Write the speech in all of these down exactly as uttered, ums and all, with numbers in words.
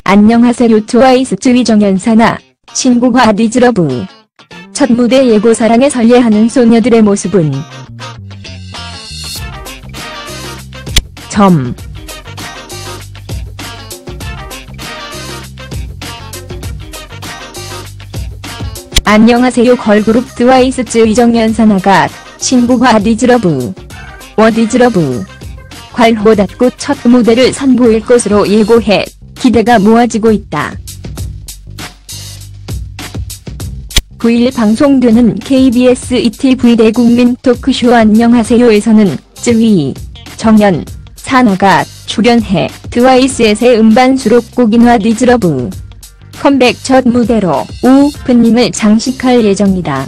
안녕하세요 트와이스 쯔위정연사나 신곡화 디즈러브. 첫 무대 예고사랑에 설레하는 소녀들의 모습은 점. 안녕하세요 걸그룹 트와이스 쯔위정연사나가 신곡화 디즈러브 워 디즈러브 괄호 닫고 첫 무대를 선보일 것으로 예고해 기대가 모아지고 있다. 구 일 방송되는 케이비에스 이티비 대국민 토크쇼 안녕하세요에서는 쯔위, 정연, 사나가 출연해 트와이스의 새 음반 수록곡인 와 디즈러브 컴백 첫 무대로 오프닝을 장식할 예정이다.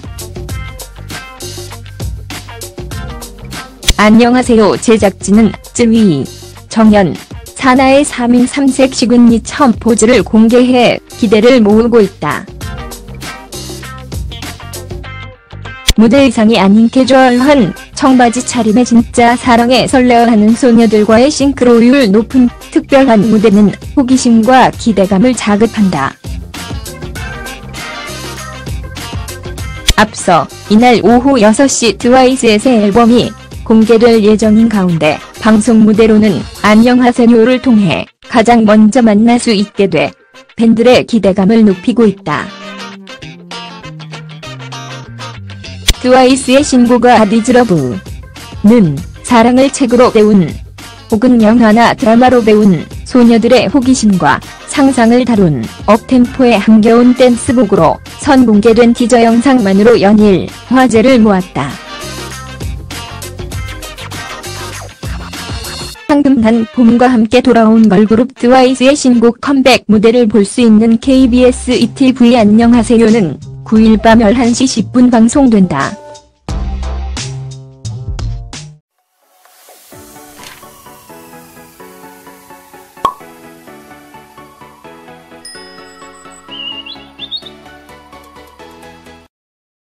안녕하세요 제작진은 쯔위, 정연, 사나의 삼 인 삼색 시그니처 포즈를 공개해 기대를 모으고 있다. 무대 의상이 아닌 캐주얼한 청바지 차림에 진짜 사랑에 설레어하는 소녀들과의 싱크로율 높은 특별한 무대는 호기심과 기대감을 자극한다. 앞서 이날 오후 여섯 시 트와이스의 새 앨범이 공개될 예정인 가운데 방송 무대로는 안녕하세요를 통해 가장 먼저 만날 수 있게 돼 팬들의 기대감을 높이고 있다. 트와이스의 신곡화 디즈러브는 사랑을 책으로 배운 혹은 영화나 드라마로 배운 소녀들의 호기심과 상상을 다룬 업템포의 흥겨운 댄스곡으로 선공개된 티저 영상만으로 연일 화제를 모았다. 황금난 봄과 함께 돌아온 걸그룹 트와이스의 신곡 컴백 무대를 볼 수 있는 케이비에스 이티비 안녕하세요는 구 일 밤 열한 시 십 분 방송된다.